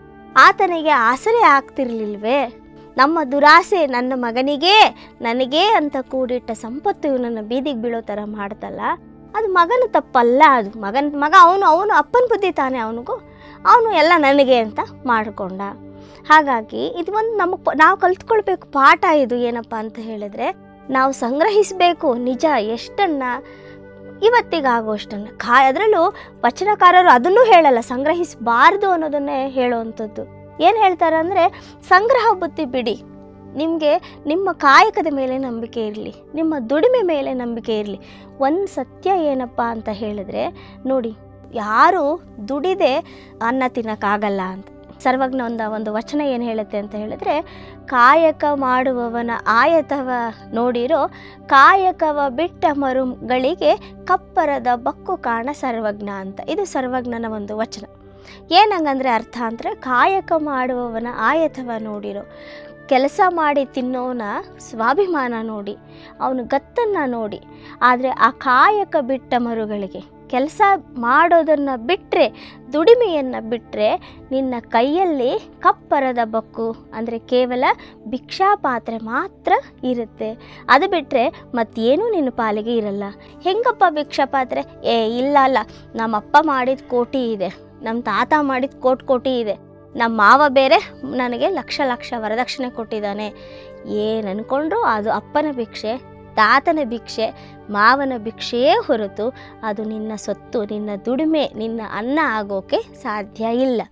ಆತನಿಗೆ ಆಸರೆ ಆಗ್ತಿರ್ಲಿಲ್ವೇ? ನಮ್ಮ ದುರಾಸೆ ನನ್ನ ಮಗನಿಗೇ ನನಗೇ ಅಂತ ಕೂಡಿಟ್ಟ ಸಂಪತ್ತು ಇವನನ್ನು ಬೀದಿಗೆ ಬೀಳೋ ಥರ ಮಾಡ್ತಲ್ಲ, ಅದು ಮಗನ ತಪ್ಪಲ್ಲ. ಅದು ಮಗನ ಮಗ ಅವನು ಅವನು ಅಪ್ಪನ ಬುದ್ಧಿ ತಾನೆ ಅವನಿಗೂ, ಅವನು ಎಲ್ಲ ನನಗೆ ಅಂತ ಮಾಡಿಕೊಂಡ. ಹಾಗಾಗಿ ಇದು ಒಂದು ನಮಗೆ ನಾವು ಕಲ್ತ್ಕೊಳ್ಬೇಕು ಪಾಠ. ಇದು ಏನಪ್ಪ ಅಂತ ಹೇಳಿದ್ರೆ, ನಾವು ಸಂಗ್ರಹಿಸಬೇಕು ನಿಜ, ಎಷ್ಟನ್ನು ಇವತ್ತಿಗಾಗುವಷ್ಟನ್ನು. ಕಾ ಅದರಲ್ಲೂ ವಚನಕಾರರು ಅದನ್ನೂ ಹೇಳಲ್ಲ, ಸಂಗ್ರಹಿಸಬಾರ್ದು ಅನ್ನೋದನ್ನೇ ಹೇಳುವಂಥದ್ದು. ಏನು ಹೇಳ್ತಾರೆ ಅಂದರೆ, ಸಂಗ್ರಹ ಬುದ್ಧಿ ಬಿಡಿ, ನಿಮಗೆ ನಿಮ್ಮ ಕಾಯಕದ ಮೇಲೆ ನಂಬಿಕೆ ಇರಲಿ, ನಿಮ್ಮ ದುಡಿಮೆ ಮೇಲೆ ನಂಬಿಕೆ ಇರಲಿ. ಒಂದು ಸತ್ಯ ಏನಪ್ಪ ಅಂತ ಹೇಳಿದ್ರೆ ನೋಡಿ, ಯಾರು ದುಡಿದೆ ಅನ್ನ ತಿನ್ನೋಕ್ಕಾಗಲ್ಲ ಅಂತ ಸರ್ವಜ್ಞ ಒಂದು ಒಂದು ವಚನ ಏನು ಹೇಳುತ್ತೆ ಅಂತ ಹೇಳಿದ್ರೆ, ಕಾಯಕ ಮಾಡುವವನ ಆಯತವ ನೋಡಿರೋ, ಕಾಯಕವ ಬಿಟ್ಟ ಮರುಗಳಿಗೆ ಕಪ್ಪರದ ಬಕ್ಕು ಕಾಣ ಸರ್ವಜ್ಞ ಅಂತ. ಇದು ಸರ್ವಜ್ಞನ ಒಂದು ವಚನ. ಏನಂಗಂದರೆ ಅರ್ಥ ಅಂದರೆ, ಕಾಯಕ ಮಾಡುವವನ ಆಯತವ ನೋಡಿರೋ, ಕೆಲಸ ಮಾಡಿ ತಿನ್ನೋನ ಸ್ವಾಭಿಮಾನ ನೋಡಿ, ಅವನು ಗತ್ತನ್ನು ನೋಡಿ. ಆದರೆ ಆ ಕಾಯಕ ಬಿಟ್ಟ ಮರುಗಳಿಗೆ, ಕೆಲಸ ಮಾಡೋದನ್ನು ಬಿಟ್ಟರೆ, ದುಡಿಮೆಯನ್ನು ಬಿಟ್ಟರೆ, ನಿನ್ನ ಕೈಯಲ್ಲಿ ಕಪ್ಪರದ ಬಕ್ಕು ಅಂದರೆ ಕೇವಲ ಭಿಕ್ಷಾ ಪಾತ್ರೆ ಮಾತ್ರ ಇರುತ್ತೆ. ಅದು ಬಿಟ್ಟರೆ ಮತ್ತೇನೂ ನಿನ್ನ ಪಾಲಿಗೆ ಇರಲ್ಲ. ಹೆಂಗಪ್ಪ ಭಿಕ್ಷಾ ಪಾತ್ರೆ? ಏ ಇಲ್ಲ ಅಲ್ಲ, ನಮ್ಮಪ್ಪ ಮಾಡಿದ ಕೋಟಿ ಇದೆ, ನಮ್ಮ ತಾತ ಮಾಡಿದ ಕೋಟಿ ಕೋಟಿ ಇದೆ, ನಮ್ಮ ಮಾವ ಬೇರೆ ನನಗೆ ಲಕ್ಷ ಲಕ್ಷ ವರದಕ್ಷಿಣೆ ಕೊಟ್ಟಿದ್ದಾನೆ. ಏನು ಅಂದ್ಕೊಂಡ್ರು ಅದು ಅಪ್ಪನ ಭಿಕ್ಷೆ, ತಾತನ ಭಿಕ್ಷೆ, ಮಾವನ ಭಿಕ್ಷೆಯೇ ಹೊರತು ಅದು ನಿನ್ನ ಸೊತ್ತು, ನಿನ್ನ ದುಡಿಮೆ, ನಿನ್ನ ಅನ್ನ ಆಗೋಕೆ ಸಾಧ್ಯ ಇಲ್ಲ.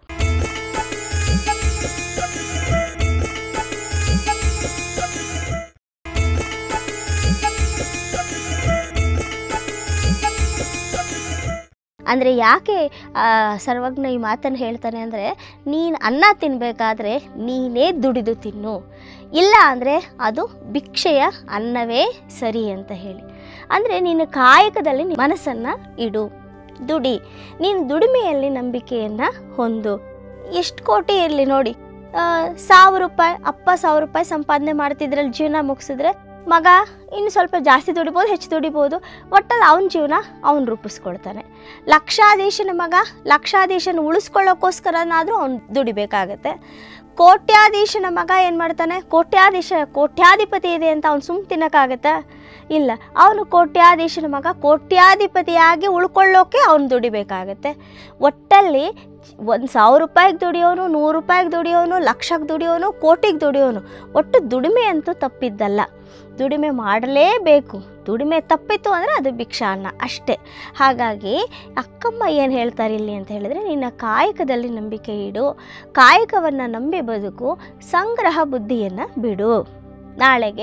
ಅಂದರೆ ಯಾಕೆ ಸರ್ವಜ್ಞ ಈ ಮಾತನ್ನು ಹೇಳ್ತಾನೆ ಅಂದರೆ, ನೀನು ಅನ್ನ ತಿನ್ನಬೇಕಾದ್ರೆ ನೀನೇ ದುಡಿದು ತಿನ್ನು, ಇಲ್ಲ ಅಂದರೆ ಅದು ಭಿಕ್ಷೆಯ ಅನ್ನವೇ ಸರಿ ಅಂತ ಹೇಳಿ. ಅಂದರೆ ನೀನು ಕಾಯಕದಲ್ಲಿ ಮನಸ್ಸನ್ನು ಇಡು, ದುಡಿ, ನೀನು ದುಡಿಮೆಯಲ್ಲಿ ನಂಬಿಕೆಯನ್ನು ಹೊಂದು. ಎಷ್ಟು ಕೋಟಿ ಇರಲಿ ನೋಡಿ, ಸಾವಿರ ರೂಪಾಯಿ ಅಪ್ಪ ಸಾವಿರ ರೂಪಾಯಿ ಸಂಪಾದನೆ ಮಾಡ್ತಿದ್ರಲ್ಲಿ ಜೀವನ ಮುಗಿಸಿದ್ರೆ, ಮಗ ಇನ್ನು ಸ್ವಲ್ಪ ಜಾಸ್ತಿ ದುಡಿಬೋದು, ಹೆಚ್ಚು ದುಡಿಬೋದು, ಒಟ್ಟಲ್ಲಿ ಅವನ ಜೀವನ ಅವನು ರೂಪಿಸ್ಕೊಳ್ತಾನೆ. ಲಕ್ಷಾಧೀಶನ ಮಗ ಲಕ್ಷಾಧೀಶನ ಉಳಿಸ್ಕೊಳ್ಳೋಕ್ಕೋಸ್ಕರನಾದರೂ ಅವನು ದುಡಿಬೇಕಾಗತ್ತೆ. ಕೋಟ್ಯಾಧೀಶನ ಮಗ ಏನು ಮಾಡ್ತಾನೆ, ಕೋಟ್ಯಾಧೀಶ ಕೋಟ್ಯಾಧಿಪತಿ ಇದೆ ಅಂತ ಅವ್ನು ಸುಮ್ಮನೆ ತಿನ್ನೋಕ್ಕಾಗತ್ತಾ? ಇಲ್ಲ, ಅವನು ಕೋಟ್ಯಾಧೀಶನ ಮಗ ಕೋಟ್ಯಾಧಿಪತಿಯಾಗಿ ಉಳ್ಕೊಳ್ಳೋಕೆ ಅವನು ದುಡಿಬೇಕಾಗತ್ತೆ. ಒಟ್ಟಲ್ಲಿ ಒಂದು ಸಾವಿರ ರೂಪಾಯಿಗೆ ದುಡಿಯೋನು, ನೂರು ರೂಪಾಯಿಗೆ ದುಡಿಯೋನು, ಲಕ್ಷಕ್ಕೆ ದುಡಿಯೋನು, ಕೋಟಿಗೆ ದುಡಿಯೋನು, ಒಟ್ಟು ದುಡಿಮೆ ಅಂತೂ ತಪ್ಪಿದ್ದಲ್ಲ. ದುಡಿಮೆ ಮಾಡಲೇಬೇಕು. ದುಡಿಮೆ ತಪ್ಪಿತ್ತು ಅಂದರೆ ಅದು ಭಿಕ್ಷಾನ್ನ ಅಷ್ಟೇ. ಹಾಗಾಗಿ ಅಕ್ಕಮ್ಮ ಏನು ಹೇಳ್ತಾರೆ ಇಲ್ಲಿ ಅಂತ ಹೇಳಿದ್ರೆ, ನಿನ್ನ ಕಾಯಕದಲ್ಲಿ ನಂಬಿಕೆ ಇಡು, ಕಾಯಕವನ್ನು ನಂಬಿ ಬದುಕು, ಸಂಗ್ರಹ ಬುದ್ಧಿಯನ್ನು ಬಿಡು. ನಾಳೆಗೆ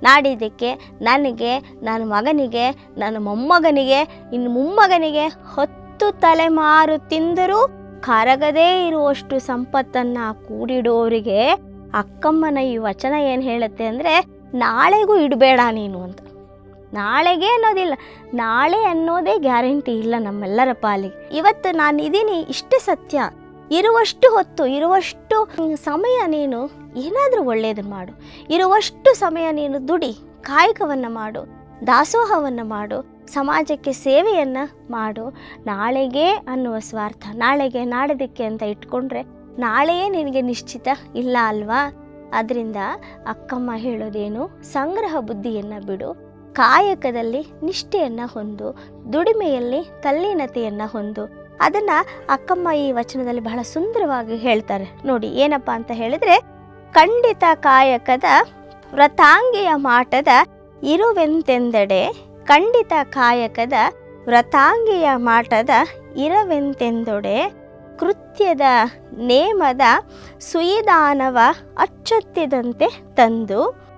ನಾಡಿದ್ದಕ್ಕೆ ನನಗೆ, ನನ್ನ ಮಗನಿಗೆ, ನನ್ನ ಮೊಮ್ಮಗನಿಗೆ, ಇನ್ನು ಮೊಮ್ಮಗನಿಗೆ ಹತ್ತು ತಲೆಮಾರು ತಿಂದರೂ ಕರಗದೇ ಇರುವಷ್ಟು ಸಂಪತ್ತನ್ನು ಕೂಡಿಡೋರಿಗೆ ಅಕ್ಕಮ್ಮನ ಈ ವಚನ ಏನು ಹೇಳುತ್ತೆ ಅಂದರೆ, ನಾಳೆಗೂ ಇಡಬೇಡ ನೀನು ಅಂತ. ನಾಳೆಗೆ ಅನ್ನೋದಿಲ್ಲ, ನಾಳೆ ಅನ್ನೋದೇ ಗ್ಯಾರಂಟಿ ಇಲ್ಲ ನಮ್ಮೆಲ್ಲರ ಪಾಲಿಗೆ. ಇವತ್ತು ನಾನು ಇದ್ದೀನಿ ಇಷ್ಟೇ ಸತ್ಯ. ಇರುವಷ್ಟು ಹೊತ್ತು, ಇರುವಷ್ಟು ಸಮಯ ನೀನು ಏನಾದರೂ ಒಳ್ಳೆಯದನ್ನು ಮಾಡು. ಇರುವಷ್ಟು ಸಮಯ ನೀನು ದುಡಿ, ಕಾಯಕವನ್ನು ಮಾಡು, ದಾಸೋಹವನ್ನು ಮಾಡು, ಸಮಾಜಕ್ಕೆ ಸೇವೆಯನ್ನು ಮಾಡು. ನಾಳೆಗೆ ಅನ್ನುವ ಸ್ವಾರ್ಥ, ನಾಳೆಗೆ ನಾಡಿದ್ದಕ್ಕೆ ಅಂತ ಇಟ್ಕೊಂಡ್ರೆ ನಾಳೆಯೇ ನಿನಗೆ ನಿಶ್ಚಿತ ಇಲ್ಲ ಅಲ್ವಾ? ಅದರಿಂದ ಅಕ್ಕಮ್ಮ ಹೇಳೋದೇನು, ಸಂಗ್ರಹ ಬುದ್ಧಿಯನ್ನು ಬಿಡು, ಕಾಯಕದಲ್ಲಿ ನಿಷ್ಠೆಯನ್ನು ಹೊಂದು, ದುಡಿಮೆಯಲ್ಲಿ ತಲ್ಲೀನತೆಯನ್ನು ಹೊಂದು. ಅದನ್ನು ಅಕ್ಕಮ್ಮ ಈ ವಚನದಲ್ಲಿ ಬಹಳ ಸುಂದರವಾಗಿ ಹೇಳ್ತಾರೆ ನೋಡಿ. ಏನಪ್ಪ ಅಂತ ಹೇಳಿದರೆ, ಖಂಡಿತ ಕಾಯಕದ ವ್ರತಾಂಗಿಯ ಮಾಟದ ಇರುವೆಂತೆಂದೆಡೆ, ಖಂಡಿತ ಕಾಯಕದ ವ್ರತಾಂಗಿಯ ಮಾಟದ ಇರವೆಂತೆಂದೊಡೆ, ಕೃತ್ಯದ ನೇಮದ ಸುಯಿದಾನವ ಅಚ್ಚೊತ್ತಿದಂತೆ ತಂದು,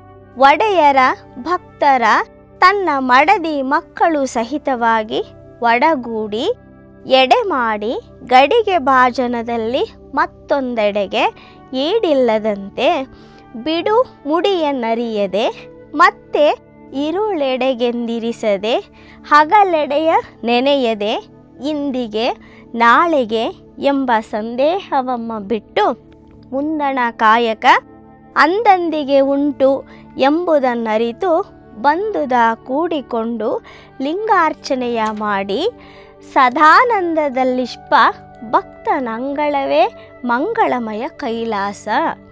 ಒಡೆಯರ ಭಕ್ತರ ತನ್ನ ಮಡದಿ ಮಕ್ಕಳು ಸಹಿತವಾಗಿ ಒಡಗೂಡಿ ಎಡೆ ಮಾಡಿ, ಗಡಿಗೆ ಭಾಜನದಲ್ಲಿ ಮತ್ತೊಂದೆಡೆಗೆ ಈಡಿಲ್ಲದಂತೆ ಬಿಡು ಮುಡಿಯನ್ನರಿಯದೆ, ಮತ್ತೆ ಇರುಳೆಡೆಗೆಂದಿರಿಸದೆ, ಹಗಲೆಡೆಯ ನೆನೆಯದೆ, ಇಂದಿಗೆ ನಾಳೆಗೆ ಎಂಬ ಸಂದೇಹವಮ್ಮ ಬಿಟ್ಟು, ಮುಂದಣ ಕಾಯಕ ಅಂದಂದಿಗೆ ಉಂಟು ಎಂಬುದನ್ನರಿತು ಬಂದುದ ಕೂಡಿಕೊಂಡು ಲಿಂಗಾರ್ಚನೆಯ ಮಾಡಿ, ಸದಾನಂದದಲ್ಲಿಷ್ಪ ಭಕ್ತನಂಗಳವೇ ಮಂಗಳಮಯ ಕೈಲಾಸ,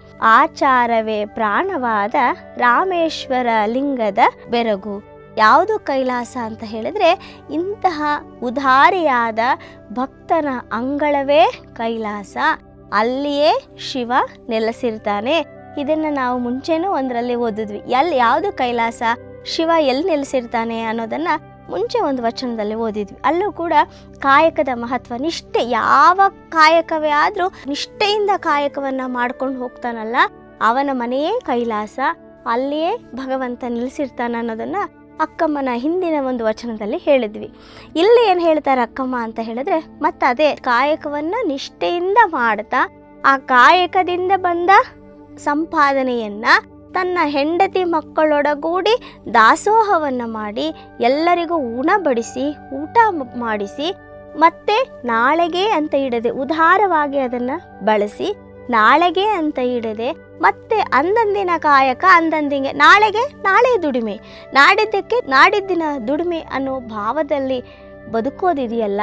ಆಚಾರವೇ ಪ್ರಾಣವಾದ ರಾಮೇಶ್ವರ ಲಿಂಗದ ಬೆರಗು. ಯಾವುದು ಕೈಲಾಸ ಅಂತ ಹೇಳಿದ್ರೆ, ಇಂತಹ ಉದಾರಿಯಾದ ಭಕ್ತನ ಅಂಗಳವೇ ಕೈಲಾಸ, ಅಲ್ಲಿಯೇ ಶಿವ ನೆಲೆಸಿರ್ತಾನೆ. ಇದನ್ನು ನಾವು ಮುಂಚೆನೂ ಒಂದರಲ್ಲಿ ಓದಿದ್ವಿ. ಎಲ್ಲಿ ಯಾವುದು ಕೈಲಾಸ, ಶಿವ ಎಲ್ಲಿ ನೆಲೆಸಿರ್ತಾನೆ ಅನ್ನೋದನ್ನು ಮುಂಚೆ ಒಂದು ವಚನದಲ್ಲಿ ಓದಿದ್ವಿ. ಅಲ್ಲೂ ಕೂಡ ಕಾಯಕದ ಮಹತ್ವ, ನಿಷ್ಠೆ, ಯಾವ ಕಾಯಕವೇ ಆದರೂ ನಿಷ್ಠೆಯಿಂದ ಕಾಯಕವನ್ನು ಮಾಡ್ಕೊಂಡು ಹೋಗ್ತಾನಲ್ಲ, ಅವನ ಮನೆಯೇ ಕೈಲಾಸ, ಅಲ್ಲಿಯೇ ಭಗವಂತ ನಿಲ್ಲಿಸಿರ್ತಾನೆ ಅನ್ನೋದನ್ನು ಅಕ್ಕಮ್ಮನ ಹಿಂದಿನ ಒಂದು ವಚನದಲ್ಲಿ ಹೇಳಿದ್ವಿ. ಇಲ್ಲಿ ಏನು ಹೇಳ್ತಾರೆ ಅಕ್ಕಮ್ಮ ಅಂತ ಹೇಳಿದ್ರೆ, ಮತ್ತು ಅದೇ ಕಾಯಕವನ್ನು ನಿಷ್ಠೆಯಿಂದ ಮಾಡ್ತಾ ಆ ಕಾಯಕದಿಂದ ಬಂದ ಸಂಪಾದನೆಯನ್ನು ತನ್ನ ಹೆಂಡತಿ ಮಕ್ಕಳೊಡಗೂಡಿ ದಾಸೋಹವನ್ನು ಮಾಡಿ, ಎಲ್ಲರಿಗೂ ಉಣಬಡಿಸಿ ಊಟ ಮಾಡಿಸಿ, ಮತ್ತೆ ನಾಳೆಗೆ ಅಂತ ಇಡದೆ ಉದಾರವಾಗಿ ಅದನ್ನು ಬಳಸಿ, ನಾಳೆಗೆ ಅಂತ ಇಡದೆ ಮತ್ತೆ ಅಂದಂದಿನ ಕಾಯಕ ಅಂದಂದಿಗೆ, ನಾಳೆಗೆ ನಾಳೆ ದುಡಿಮೆ, ನಾಡಿದ್ದಕ್ಕೆ ನಾಡಿದ್ದಿನ ದುಡಿಮೆ ಅನ್ನೋ ಭಾವದಲ್ಲಿ ಬದುಕೋದಿದೆಯಲ್ಲ,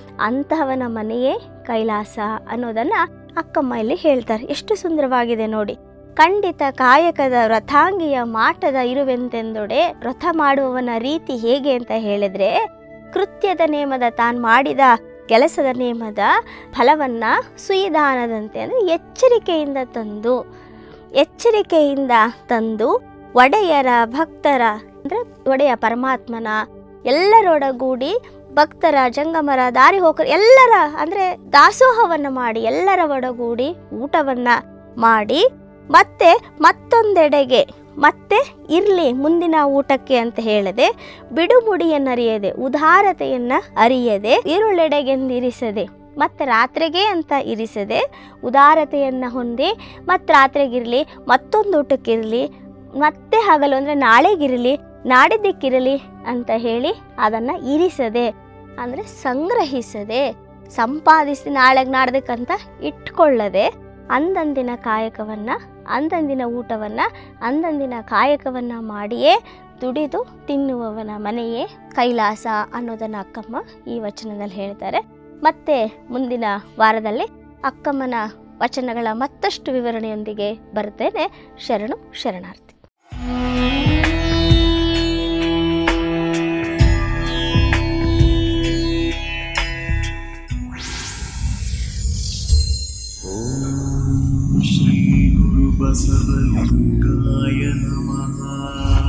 ಅಂತಹವನ ಮನೆಯೇ ಕೈಲಾಸ ಅನ್ನೋದನ್ನು ಅಕ್ಕಮ್ಮ ಇಲ್ಲಿ ಹೇಳ್ತಾರೆ. ಎಷ್ಟು ಸುಂದರವಾಗಿದೆ ನೋಡಿ. ಖಂಡಿತ ಕಾಯಕದ ವ್ರತಾಂಗಿಯ ಮಾಟದ ಇರುವೆಂತೆಂದೊಡೆ, ವ್ರತ ಮಾಡುವವನ ರೀತಿ ಹೇಗೆ ಅಂತ ಹೇಳಿದ್ರೆ, ಕೃತ್ಯದ ನೇಮದ, ತಾನು ಮಾಡಿದ ಕೆಲಸದ ನೇಮದ ಫಲವನ್ನು ಸುಯಿದಾನದಂತೆ ಅಂದರೆ ಎಚ್ಚರಿಕೆಯಿಂದ ತಂದು, ಎಚ್ಚರಿಕೆಯಿಂದ ತಂದು, ಒಡೆಯರ ಭಕ್ತರ ಅಂದರೆ ಒಡೆಯ ಪರಮಾತ್ಮನ ಎಲ್ಲರೊಡಗೂಡಿ, ಭಕ್ತರ ಜಂಗಮರ ದಾರಿ ಹೋಕರು ಎಲ್ಲರ ಅಂದರೆ ದಾಸೋಹವನ್ನು ಮಾಡಿ, ಎಲ್ಲರ ಒಡಗೂಡಿ ಊಟವನ್ನು ಮಾಡಿ, ಮತ್ತೆ ಮತ್ತೊಂದೆಡೆಗೆ ಮತ್ತೆ ಇರಲಿ ಮುಂದಿನ ಊಟಕ್ಕೆ ಅಂತ ಹೇಳದೆ, ಬಿಡುಮುಡಿಯನ್ನರಿಯದೆ ಉದಾರತೆಯನ್ನು ಅರಿಯದೆ, ಇರುಳೆಡೆಗೆಂದಿರಿಸದೆ ಮತ್ತು ರಾತ್ರಿಗೆ ಅಂತ ಇರಿಸದೆ, ಉದಾರತೆಯನ್ನು ಹೊಂದಿ ಮತ್ತು ರಾತ್ರಿಗಿರಲಿ, ಮತ್ತೊಂದು ಊಟಕ್ಕಿರಲಿ, ಮತ್ತೆ ಹಗಲು ಅಂದರೆ ನಾಳೆಗಿರಲಿ, ನಾಡಿದ್ದಕ್ಕಿರಲಿ ಅಂತ ಹೇಳಿ ಅದನ್ನು ಇರಿಸದೆ ಅಂದರೆ ಸಂಗ್ರಹಿಸದೆ, ಸಂಪಾದಿಸಿ ನಾಳೆಗೆ ನಾಡ್ದಕ್ಕಂತ ಇಟ್ಕೊಳ್ಳದೆ, ಅಂದಂದಿನ ಕಾಯಕವನ್ನು, ಅಂದಂದಿನ ಊಟವನ್ನು, ಅಂದಂದಿನ ಕಾಯಕವನ್ನು ಮಾಡಿಯೇ ದುಡಿದು ತಿನ್ನುವವನ ಮನೆಯೇ ಕೈಲಾಸ ಅನ್ನೋದನ್ನು ಅಕ್ಕಮ್ಮ ಈ ವಚನದಲ್ಲಿ ಹೇಳ್ತಾರೆ. ಮತ್ತೆ ಮುಂದಿನ ವಾರದಲ್ಲಿ ಅಕ್ಕಮ್ಮನ ವಚನಗಳ ಮತ್ತಷ್ಟು ವಿವರಣೆಯೊಂದಿಗೆ ಬರ್ತೇನೆ. ಶರಣು ಶರಣಾರ್ಥಿ. ಶ್ರೀ ಗುರು ಬಸವಲಿಂಗಾಯ ನಮಃ.